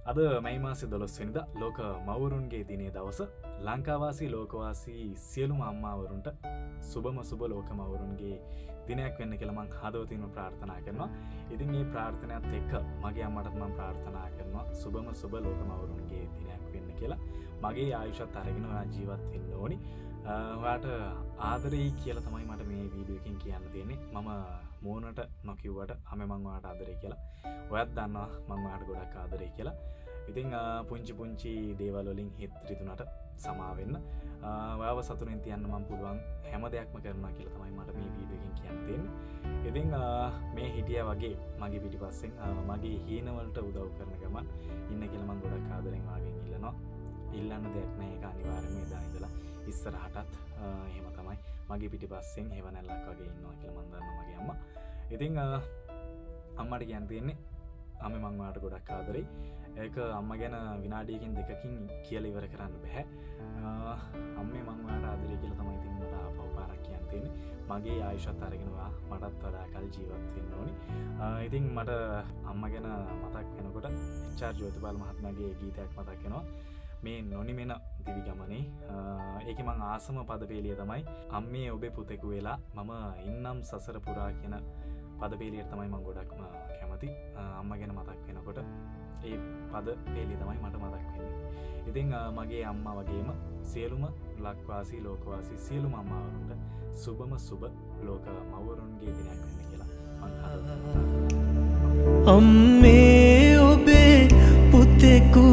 අද මැයි මාසේ 12 වෙනිදා ලෝක මව්වරුන්ගේ දිනේ දවස. ලංකාවාසී ලෝකවාසී සියලුම අම්මාවරුන්ට සුබම සුබ ලෝක මව්වරුන්ගේ දිනයක් වෙන්න කියලා මම හදවතින්ම ප්‍රාර්ථනා කරනවා. ඉතින් මේ ප්‍රාර්ථනාවත් එක්ක මගේ අම්මටත් මම ප්‍රාර්ථනා කරනවා සුබම සුබ ලෝක මව්වරුන්ගේ දිනයක් වෙන්න කියලා. මගේ ආයුෂත් අරගෙන ඔයා ජීවත් වෙන්න ඕනි. ඔයාට ආදරෙයි කියලා තමයි මට මේ වීඩියෝ එකෙන් කියන්න තියෙන්නේ. මම මෝනට නොකියුවට මම ඔයාට ආදරෙයි කියලා. ඔයත් දන්නවා මම ඔයාට ගොඩක් ආදරෙයි කියලා. ඉතින් පුංචි දේවල් වලින් හිත රිදුනට සමා වෙන්න. ඔයාව සතුටින් තියන්න මම පුළුවන් හැම දෙයක්ම කරනවා කියලා තමයි මට මේ වීඩියෝ එකෙන් කියන්න තියෙන්නේ. ඉතින් මේ හිටියා වගේ මගේ පිටිපස්සෙන් මගේ හීන වලට උදව් කරන ගමන් ඉන්න කියලා මම ගොඩක් ආදරෙන් වාගෙන් ඉල්ලනවා. ඉල්ලන්න දෙයක් නෑ, ඒක අනිවාර්යයෙන්ම එදා ඉඳලා ඉස්සරහටත් එහෙම තමයි මගේ පිටිපස්සෙන් හෙවණැල්ලක් වගේ ඉන්නවා කියලා මම දන්නවා මගේ අම්මා. ඉතින් අම්මට කියන්න තියෙන්නේ අම්මේ මම ඔයාලට ගොඩක් ආදරෙයි. ඒක අම්මා ගැන විනාඩියකින් දෙකකින් කියලා ඉවර කරන්න බෑ. අම්මේ මම ඔයාලට ආදරෙයි කියලා තමයි ඉතින් මට ආපහු පාරක් කියන්න තියෙන්නේ. මගේ ආයුෂත් අරගෙන ඔයා මටත් වඩා කල් ජීවත් වෙන්න ඕනි. ඉතින් මට අම්මා ගැන මතක් වෙනකොට එච්.ආර්. ජෝතිපාල මහත්මයාගේ ගීතයක් මතක් වෙනවා. මේ නොනිමෙන දිවි ගමනේ. ඒකේ මං ආසම පදපේලිය තමයි අම්මේ ඔබේ පුතෙකු වෙලා මම ඉන්නම් සසර පුරා කියන පදපේලියට තමයි මං ගොඩක්ම කැමති. අම්මා ගැන මතක් වෙනකොට ඒ පදපේලිය තමයි මට මතක් වෙන්නේ. ඉතින් මගේ අම්මා වගේම සියලුම ලක්වාසී ලෝකවාසී සියලුම අම්මාවරුන්ට සුබම සුබ ලෝක මව්වරුන්ගේ දිනයක් වෙන්න කියලා මං හදවතින් අම්මේ ඔබේ පුතෙකු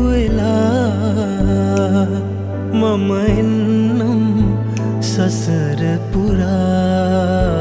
වෙලා මම එන්නම් සසර පුරා